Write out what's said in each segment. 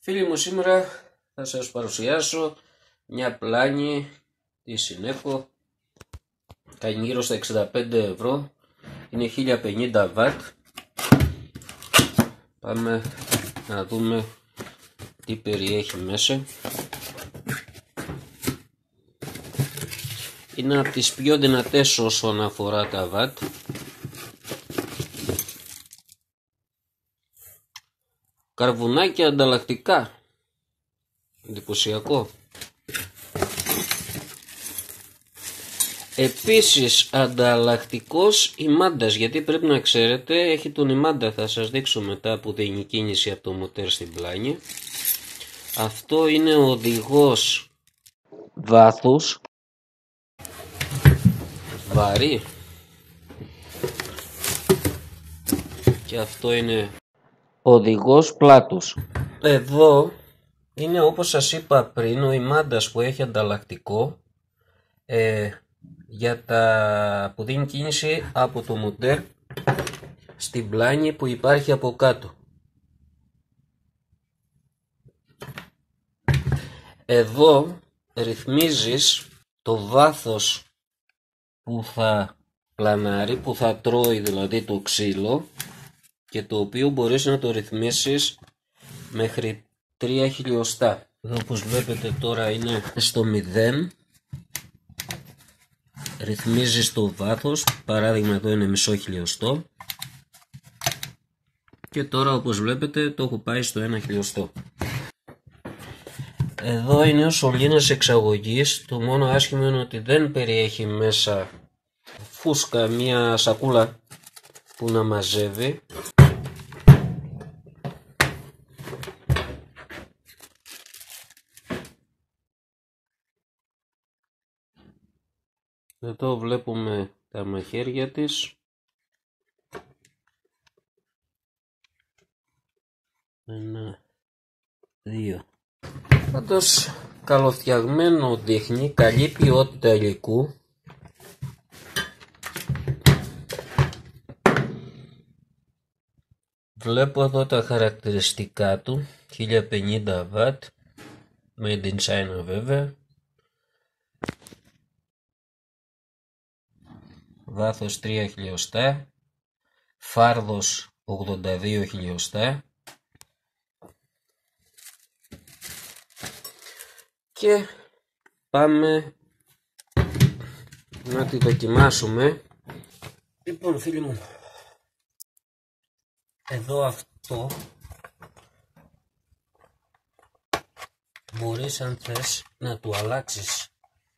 Φίλοι μου, σήμερα θα σας παρουσιάσω μια πλάνη της Sineco. Κάνει γύρω στα 65 ευρώ. Είναι 1050 βατ. Πάμε να δούμε τι περιέχει μέσα. Είναι από τις πιο δυνατές όσον αφορά τα βατ. Καρβουνάκι ανταλλακτικά. Εντυπωσιακό. Επίσης ανταλλακτικός ημάντας, γιατί πρέπει να ξέρετε έχει τον ημάντα, θα σας δείξω μετά που δίνει κίνηση από το μοτέρ στην πλάνη. Αυτό είναι ο οδηγός βάθους, βαρύ, και αυτό είναι οδηγός πλάτους. Εδώ είναι, όπως σας είπα πριν, ο ημάντας που έχει ανταλλακτικό για τα που δίνει κίνηση από το μοτέρ στην πλάνη που υπάρχει από κάτω. Εδώ ρυθμίζεις το βάθος που θα πλανάρει, που θα τρώει δηλαδή το ξύλο, και το οποίο μπορείς να το ρυθμίσεις μέχρι 3 χιλιοστά. Εδώ όπως βλέπετε τώρα είναι στο 0. Ρυθμίζεις το βάθος, παράδειγμα εδώ είναι μισό χιλιοστό, και τώρα όπως βλέπετε το έχω πάει στο 1 χιλιοστό. Εδώ είναι ο σωλήνας εξαγωγής. Το μόνο άσχημο είναι ότι δεν περιέχει μέσα φούσκα, μια σακούλα που να μαζεύει. Εδώ βλέπουμε τα μαχαίρια της. 1, 2. Πάντως καλοφτιαγμένο δείχνει, καλή ποιότητα υλικού. Βλέπω εδώ τα χαρακτηριστικά του, 1050 βατ, made in China βέβαια. Βάθος 3 χιλιοστά, φάρδος 82 χιλιοστά, και πάμε να τη δοκιμάσουμε. Λοιπόν φίλοι μου, εδώ αυτό μπορείς αν θες να του αλλάξεις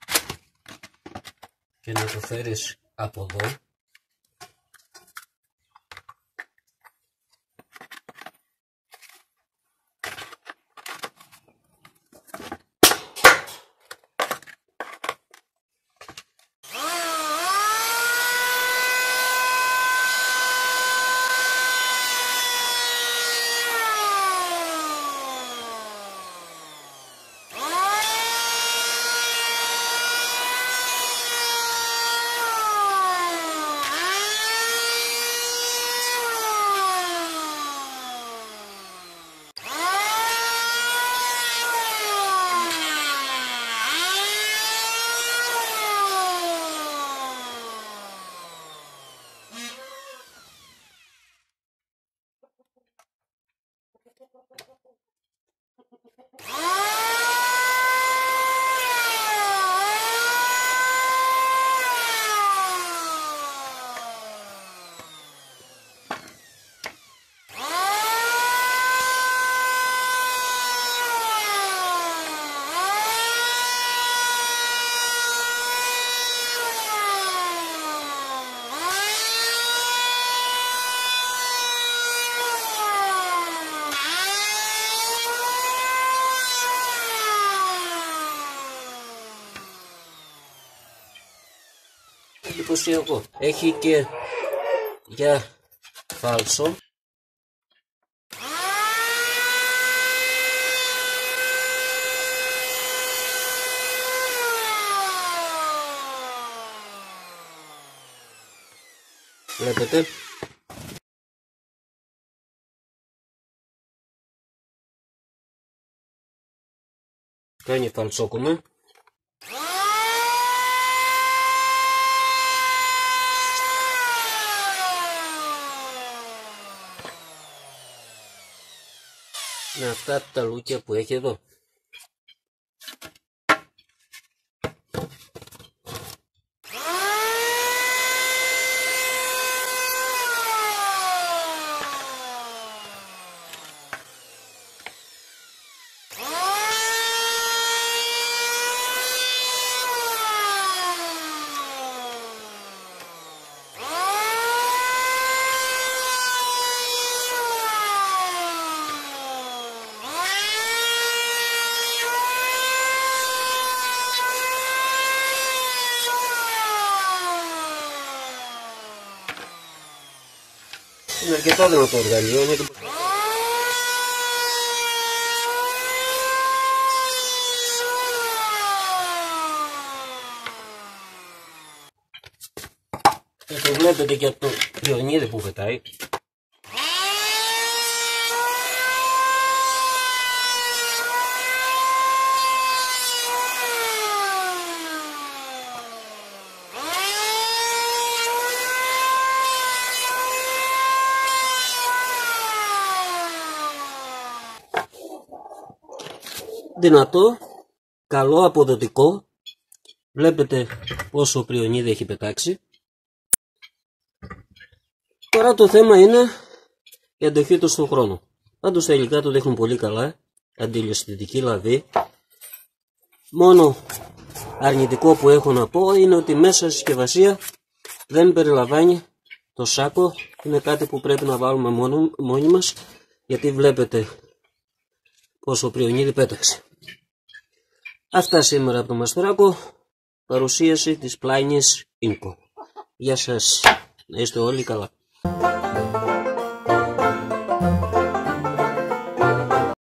και να το φέρεις από εδώ. Εντυπωσιακό. Έχει και για φάλσο. Βλέπετε. κάνει φαλσόκομα. Με αυτά τα λούκια που έχει εδώ. Είναι αρκετά δυνατό εργαλείο. Και το βλέπετε και από το πιονίδι που πετάει. Δυνατό, καλό, αποδοτικό. Βλέπετε πόσο πριονίδι έχει πετάξει. Τώρα το θέμα είναι η αντοχή του στον χρόνο. Πάντως τα υλικά του δείχνουν πολύ καλά, αντιλιοσθητική λαβή. Μόνο αρνητικό που έχω να πω είναι ότι μέσα στη συσκευασία δεν περιλαμβάνει το σάκο. Είναι κάτι που πρέπει να βάλουμε μόνοι μας, γιατί βλέπετε πόσο πριονίδι πέταξε. Αυτά σήμερα από το Μαστοράκο, παρουσίαση της πλάινης Ίνκο. Γεια σας, να είστε όλοι καλά.